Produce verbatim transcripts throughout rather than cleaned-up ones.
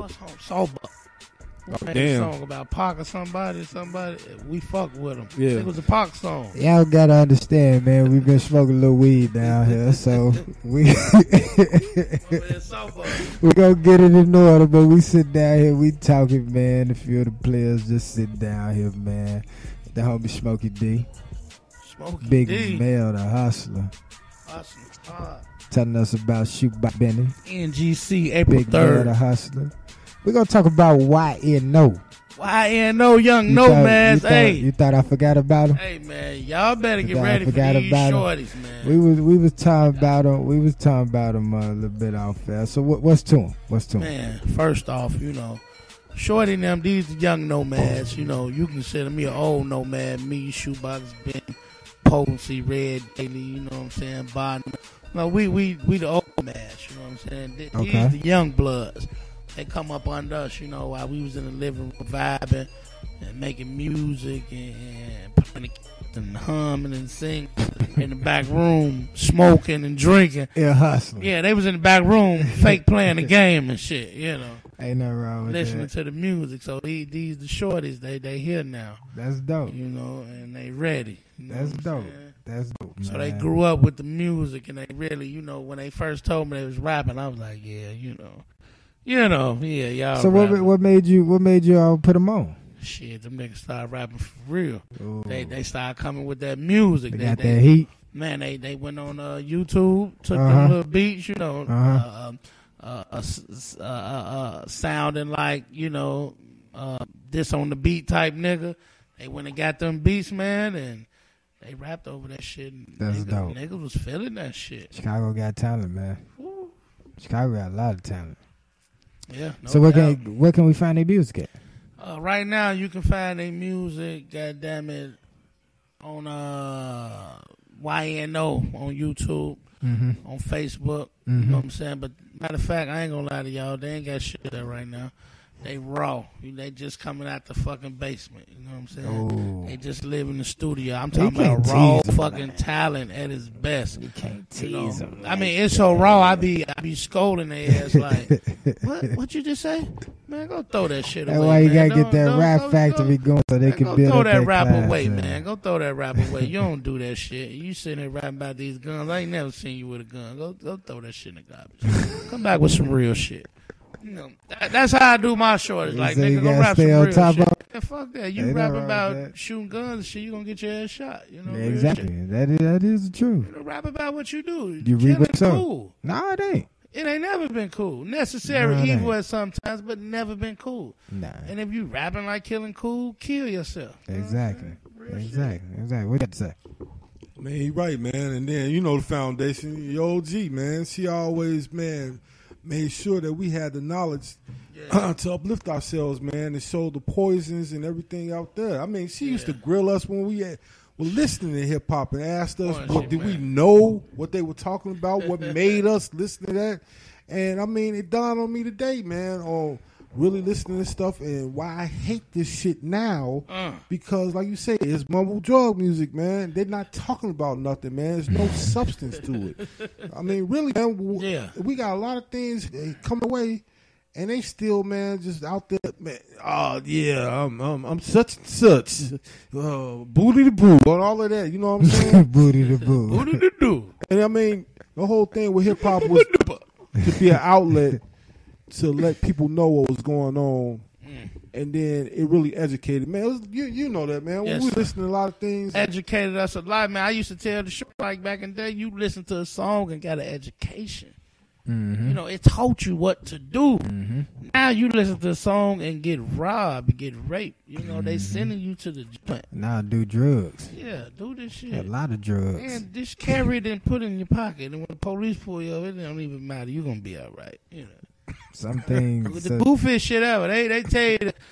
what's home? Sober. We Oh, made damn. a song about Pac or somebody, somebody. We fuck with him. Yeah. It was a Pac song. Y'all gotta understand, man. We've been smoking a little weed down here, so we we gonna get it in order. But we sit down here, we talking, man. A few of the players just sit down here, man. The homie Smokey D, Smokey Big D. Mel The Hustler, Hustler. Uh, telling us about Shoot by Benny. N G C, April Big Mel third. The Hustler. We're gonna talk about Y N O. Y N O, young You nomads. thought, you Hey, thought, you thought I forgot about him? hey, man, y'all better get Forgot- ready for forgot these about 'em. shorties, man. We was we was talking about him. We was talking about him uh, a little bit off there. So what, what's to him? What's to him? Man, first off, you know, Shorty and them, these young nomads, you know, you consider me an old nomad, me, Shoebox, Ben, Potency, Red, Daily, you know what I'm saying, Bottom. No, we we we the old nomads, you know what I'm saying. These Okay. the young bloods. They come up under us, you know, while we was in the living room vibing and making music and, and playing the and humming and singing in the back room, smoking and drinking. Yeah, hustling. Yeah, they was in the back room, fake playing the game and shit, you know. Ain't nothing wrong with Listening that. to the music. So these, these the shorties, they they here now, That's dope. you know, and they ready. You know That's what I'm dope. saying? That's dope. So man. they grew up with the music, and they really, you know, when they first told me they was rapping, I was like, yeah, you know, you know, yeah, y'all. So what rapping. what made you what made you all put them on? Shit, them niggas started rapping for real. Ooh. They they started coming with that music. They They, got they, that heat. Man, they they went on uh, YouTube, took Uh-huh. them little beats, you know, Uh-huh. uh, um, uh, uh, s- uh, uh, uh, sounding like, you know, uh, this on the beat type nigga. They went and got them beats, man, and they rapped over that shit. And That's niggas, dope. Niggas was feeling that shit. Chicago got talent, man. Woo. Chicago got a lot of talent. Yeah. No so where doubt. can where can we find their music at? Uh, right now, you can find their music, goddamn it, on uh, Y N O on YouTube, Mm-hmm. on Facebook. You Mhm. know what I'm saying? But matter of fact, I ain't gonna lie to y'all. They ain't got shit there right now. They raw. They just coming out the fucking basement. You know what I'm saying? Oh, They just live in the studio. I'm You talking about can't raw tease 'em, fucking man. talent at its best. you can't You know? tease them. I mean, it's so raw. I be I be scolding their ass like, what? What you just say? Man, go throw that shit away. That's why you man. gotta get Don't- that don't- rap go- factory go- going so they Man, can go build throw up that their rap class, away, man. Go throw that rap away. You don't do that shit. You sitting there rapping about these guns. I ain't never seen you with a gun. Go go throw that shit in the garbage. Come back with some real shit. You know, that, that's how I do my shorties. Like, So you nigga, go gotta rap stay some on real top shit. of- Yeah, fuck that. You Ain't rap nothing wrong about with that. shooting guns and shit, you gonna get your ass shot. You know, Yeah, real exactly. shit. That is that is the truth. You know, rap about what you do. You Killing reap what you sow. cool. No, it ain't. It ain't never been cool. Necessary No, it evil ain't. at sometimes, but never been cool. Nah. And if you rapping like killing cool, kill yourself. You know what I'm Exactly. saying? Real shit. Exactly. Exactly. What you got to say? Man, he right, man. And then, you know, the foundation, your O G, man. She always, man, made sure that we had the knowledge Yeah. to uplift ourselves, man, and show the poisons and everything out there. I mean, she used to Yeah. grill us when we had, were listening to hip hop and asked us, Boy, what she did we man. know what they were talking about, what made us listen to that. And, I mean, it dawned on me today, man, on really listening to stuff and why I hate this shit now. Uh. Because, like you say, it's mumble drug music, man. They're not talking about nothing, man. There's no substance to it. I mean, really, man, w- Yeah. we got a lot of things eh, coming away, and they still, man, just out there, man. Oh, yeah, I'm I'm, I'm such and such. Uh, booty the boo, and all of that. You know what I'm saying? Booty the boo. What did it do? And, I mean, the whole thing with hip-hop was to be an outlet to let people know what was going on. Mm. And then it really educated, man. It was, you you know that, man. Yes, we sir. listen to a lot of things. Educated us a lot, man. I used to tell the show like back in the day, you listen to a song and got an education. Mm-hmm. You know, it taught you what to do. Mm-hmm. Now you listen to a song and get robbed, get raped. You know, they Mm-hmm. sending you to the joint. Now I do drugs. Yeah, do this shit. A lot of drugs. And just carry it and put it in your pocket. And when the police pull you over, it don't even matter. You're going to be all right. You know. Some things. With the uh, goofiest shit ever. They they tell you to,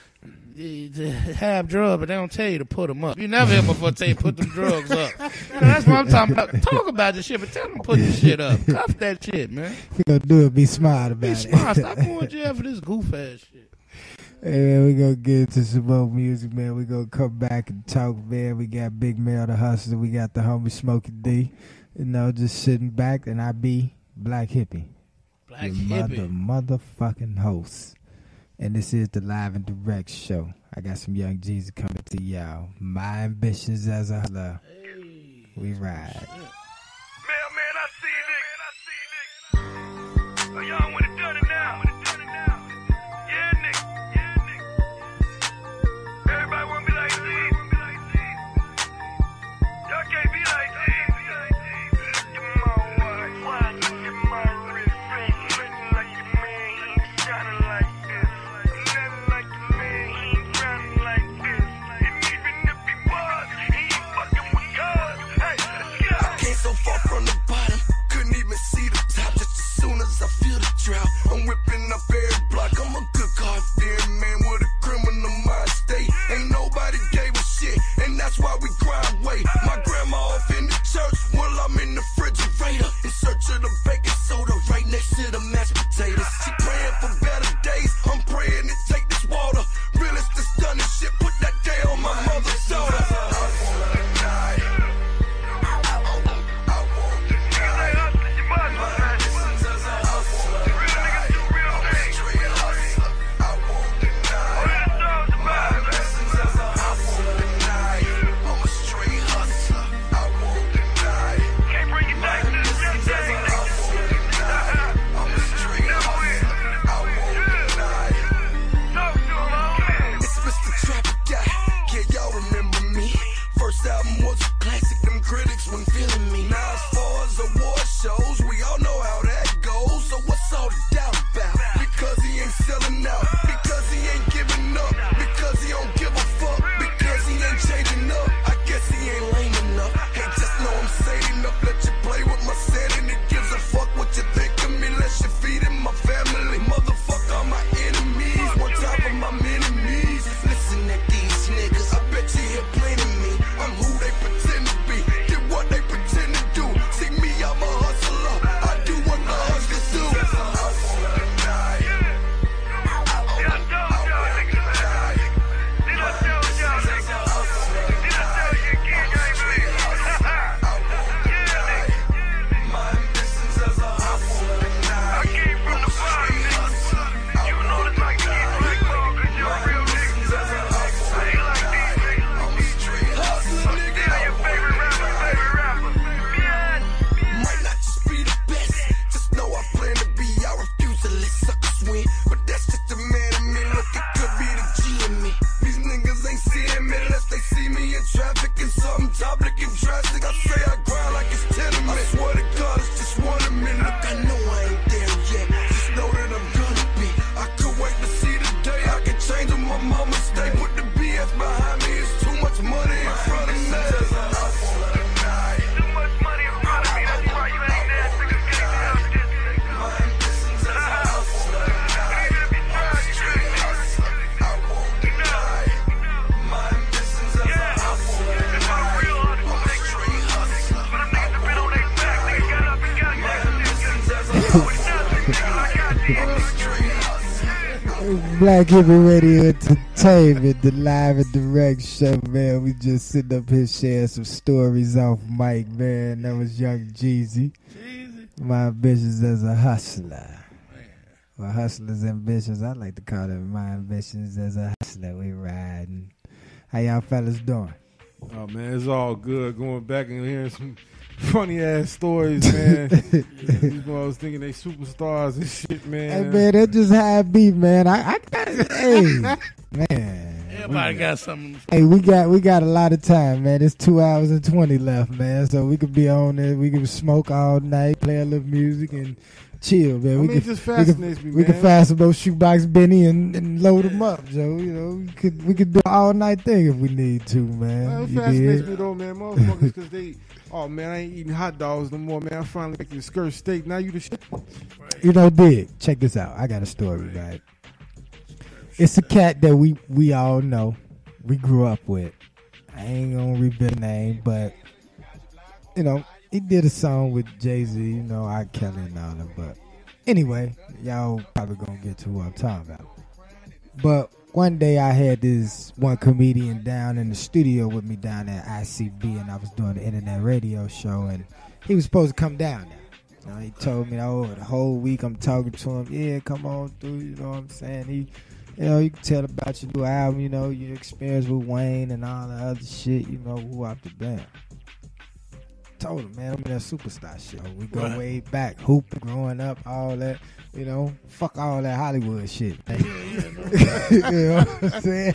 to have drugs, but they don't tell you to put them up. You never hear before tell you put them drugs up. You know, that's what I'm talking about. Talk about this shit, but tell them to put the shit up. Cuff that shit, man. we gonna do it. Be smart about Be it. smart. Stop going to jail for this goof ass shit. Hey man, we gonna get into some more music, man. We gonna come back and talk, man. We got Big Mel The Hustler. We got the homie Smokey D. You know, just sitting back, and I be Blaq Hippie. Blaq Your Hippie. mother, motherfucking host. And this is the Live and Direct show. I got some young Jeezy coming to y'all. My ambitions as a hustler. Hey. We ride. Man, man, I see it, nigga. A young one done it now. Yeah, nigga. Yeah, nigga. Everybody wanna be like Z. Y'all can't be like Z. Give me my watch. Watch. Give me my wrist. Nothing like your man. He ain't shining like this. Nothing like your man. He ain't grinding like this. And even if he was, he ain't fucking with God. Hey, let's go. I came so far from the bottom. Couldn't even see the top. Just as soon as I feel the drought, I'm whipping up every block. I'm a good God-fearing man with a criminal mind state. Ain't nobody gave a shit, and that's why we grind way. My grandma off in the church while I'm in the refrigerator in search of the baking soda right next to the mashed potatoes. She praying for better days. I'm praying to take this water. Realest to stunning shit. Put that day on my mother's daughter. I wanna die. First album was a classic, them critics weren't feeling me. Now as far as award shows, we all know how that goes. So what's all the doubt about? Because he ain't selling out, because he ain't giving up, because he don't give a fuck, because he ain't changing up. I guess he ain't lame enough. Hey, just know I'm sane enough. Let you play with my sanity. Gives a fuck what you think of me, unless you're feeding my family. Motherfucker, all my enemies, one time for my enemies. Listen at these niggas, I bet you hear plenty of me. I'm who they pretend to be, did what they pretend to do. See me, I'm a hustler, I do what the hustlers do. I wanna die. I wanna die. Did I tell y'all niggas? Did I tell you again? You ain't believe me. I wanna die. My ambitions as a hustler. I came from the bottom, nigga. You know it's like you get blackballed cause you're a real nigga. I ain't like these niggas. I'm a street hustler, nigga. Still your favorite rapper, favorite rapper. Yeah. Might not just be the best, just know I plan to be. I refuse to let suckers win, but that's just the man in me. Look, it could be the G in me. These niggas ain't seeing me unless they see me in traffic and something topic and drastic. I say I grind like it's tenement. I swear to God, it's just one a minute. Look, I know I ain't there yet, just know that I'm gonna be. I could wait to see the day I can change what my mama stay. Put the B S behind me, it's too much money in front of me. I wanna die. Too much money in front of me, that's why you ain't there. Niggas can't help this nigga. My ambitions as a hustler. Even if you try to street hustler, I won't die. My ambitions as a hustler. If I'm real hustler, nigga, street hustler. But them niggas have been on their back, nigga, got up and got My got ambitions as a with hustler. nothing, nigga, like I did. Street hustler. Blaq Hippie Radio Entertainment, the Live and Direct show, man. We just sitting up here sharing some stories off mic, man. That was young Jeezy. Jeezy. My ambitions as a hustler. Well, hustlers' ambitions, I like to call them my ambitions as a hustler. We riding. How y'all fellas doing? Oh man, it's all good. Going back and hearing some funny ass stories, man. These boys thinking they superstars and shit, man. Hey, man, that's just how it be, man. I, I got hey, man. Everybody got something. Hey, we got we got a lot of time, man. It's two hours and twenty left, man. So we could be on it. We can smoke all night, play a little music, and chill, man. I we mean, it could, just fascinates we could, me, We man. could find some those shoebox Benny and, and load them up, Joe. You know, we could we could do an all night thing if we need to, man. Well, it You fascinates dig? me though, man. Motherfuckers, because they, oh man, I ain't eating hot dogs no more, man. I finally making a skirt steak. Now you the shit. You know, dig. Check this out. I got a story, right? It's a cat that we we all know, we grew up with. I ain't gonna reveal the name, but you know, he did a song with Jay-Z, you know, R. Kelly and all that. But anyway, y'all probably gonna get to who I'm talking about. But one day I had this one comedian down in the studio with me down at I C B, and I was doing the internet radio show, and he was supposed to come down there. You know, he told me, oh, the whole week I'm talking to him. Yeah, come on through, you know what I'm saying? He You know, you can tell about your new album, you know, your experience with Wayne and all the other shit, you know, who out the band. Told him, man, I'm in that superstar shit. We go right. way back, hooping, growing up, all that, you know, fuck all that Hollywood shit. Yeah, yeah, no. You know what I'm saying?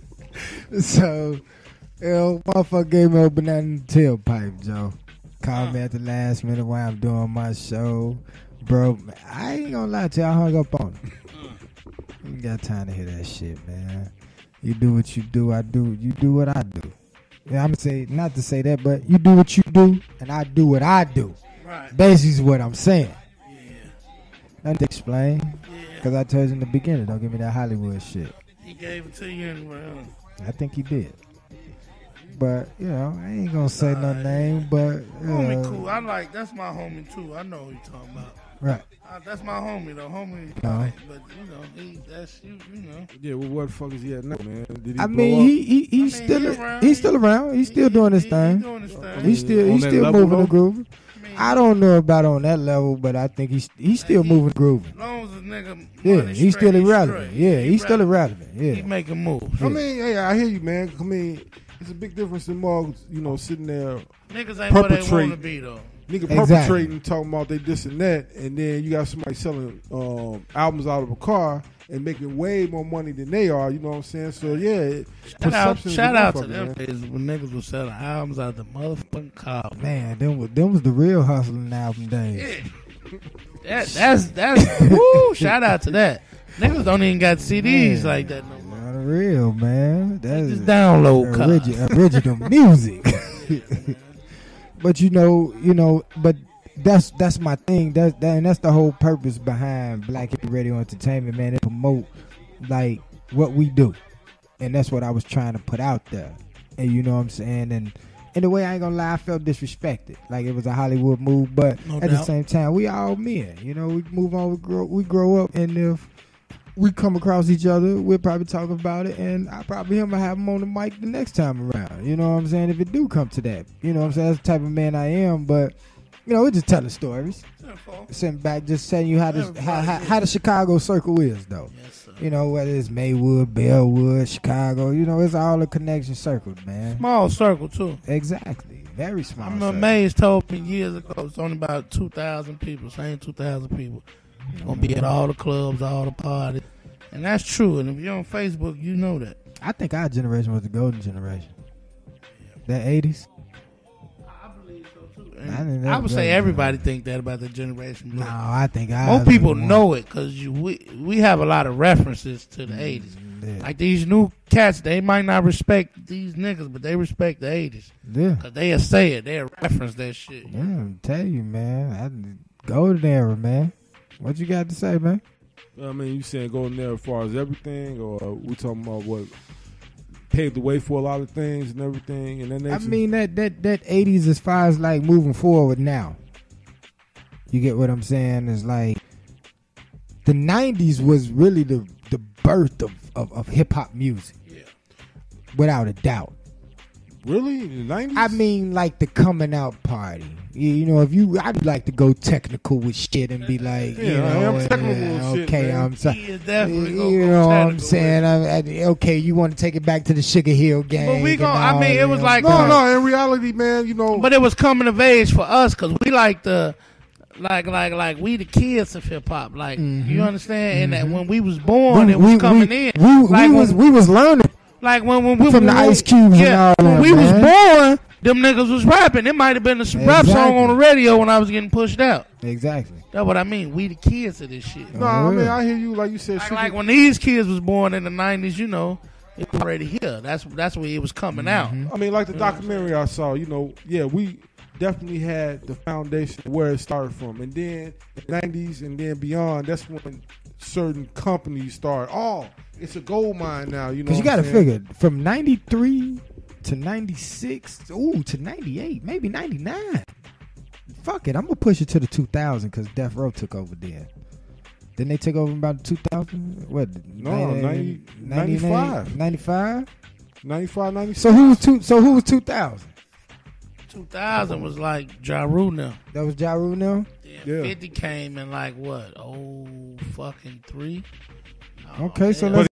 So, you know, motherfucker gave me a banana in the tailpipe, Joe. Called uh. me at the last minute while I'm doing my show. Bro, I ain't gonna lie to you, I hung up on him. You ain't got time to hear that shit, man. You do what you do, I do. You do what I do. Yeah, I'm gonna say, not to say that, but you do what you do, and I do what I do. Right. Basically is what I'm saying. Yeah. Nothing to explain. Yeah. Because I told you in the beginning, don't give me that Hollywood shit. He gave it to you anyway. I think he did. But, you know, I ain't gonna say no name, but... Uh, homie cool. I like, that's my homie too. I know who you talking about. Right. Uh, that's my homie though, homie. Uh-huh. Like, but you know, he, that's you, you know. Yeah, well, what the fuck is he at now, man? Did he I blow mean, up? he, he he's I mean, still he a, around. he's still around. He's still He- doing his he- thing. He doing his thing. He's still On he's that still level, moving though? and grooving. I mean, I don't know about on that level, but I think he's he's still he- moving and grooving. As long as the nigga, Yeah, money he's straight, still irrelevant. straight. Yeah, He he's still relevant. irrelevant. Yeah. He making moves. I mean, hey, I hear you, man. I mean, it's a big difference in mugs, you know, sitting there, Niggas ain't what they want perpetrate. to be though. nigga Exactly. perpetrating, talking about they this and that, and then you got somebody selling um, albums out of a car and making way more money than they are. You know what I'm saying? So yeah, it, Shout out, perception is shout a out to motherfucker, them man. days when niggas was selling albums out the motherfucking car. Man, them was them was the real hustling album days. Yeah. That, that's that's woo. Shout out to that. Niggas don't even got C Ds Man, like that no more. Not real, man. That's Just download cars. origi- original music. But you know, you know, but that's that's my thing. That's that, and that's the whole purpose behind Blaq Hippie Radio Entertainment, man. To promote like what we do, and that's what I was trying to put out there. And you know what I'm saying. And in a way, I ain't gonna lie, I felt disrespected. Like it was a Hollywood move, but No at the doubt. same time, we all men. You know, we move on, we grow, we grow up, and if we come across each other, we'll probably talk about it, and I probably him have him on the mic the next time around. You know what I'm saying? If it do come to that, you know what I'm saying? That's the type of man I am. But you know, we're just telling stories, sitting back, just telling you how this, how, how, how the Chicago circle is, though. Yes, sir. You know, whether it's Maywood, Bellwood, Chicago, you know, it's all a connection circle, man. Small circle too. Exactly, very small. I'm circle. amazed. Told me years ago it's only about two thousand people. Same two thousand people gonna be at all the clubs, all the parties, and that's true. And if you're on Facebook, you know that. I think our generation was the golden generation. That eighties. I believe so too. I think And that I would was say really everybody think that about the generation. No, but I think I. most people know it because you we we have a lot of references to the eighties. Yeah. Like these new cats, they might not respect these niggas, but they respect the eighties. Yeah. Cause they'll say it, they'll reference that shit. Yeah, I'm tell you, man. I, golden era, man. What you got to say, man? I mean, you saying going there as far as everything, or we talking about what paved the way for a lot of things and everything, and then I mean that that that eighties as far as like moving forward now. You get what I'm saying? It's like the nineties was really the the birth of of, of hip hop music. Yeah. Without a doubt. really in the nineties. I mean, like the coming out party. You, you know, if you, I'd like to go technical with shit and be like, Yeah, you know, I am uh, technical yeah, with shit, okay, man. I'm sorry. He is definitely gonna You go know what I'm technical saying? with I'm, I, okay, you want to take it back to the Sugar Hill gang. But we and gon- I all, mean, it you was know. like- no, no. In reality, man, you know. it. But it was coming of age for us because we like the, like, like, like we the kids of hip hop. Like, you understand? And that when we was born, it was coming in. We, we, like we was when, we was learning. like when, when we from the when, Ice Cubes and yeah, all when that, we was man. born, them niggas was rapping. It might have been a rap Exactly. song on the radio when I was getting pushed out. Exactly. That's what I mean. We the kids of this shit. no, I Oh, mean, yeah. I hear you. Like you said, Like, sugar- like when these kids was born in the nineties, you know, it was already here. That's that's where it was coming out. I mean, like the documentary I saw, you know, yeah, we definitely had the foundation where it started from. And then the nineties and then beyond, that's when certain companies start. Oh, it's a gold mine now, you know. Because you what got I'm to saying? figure from ninety-three to ninety-six, ooh, to ninety-eight, maybe ninety-nine. Fuck it, I'm going to push it to the two thousand because Death Row took over then. Then they took over in about two thousand? What? No, ninety, ninety-five. ninety-five? ninety-five, ninety-six. So who was two? So who was two thousand? two thousand was like Ja Rule now. That was Ja Rule now? Yeah, Yeah. fifty came in like what? Oh, fucking three. Oh, Okay, so yeah. let's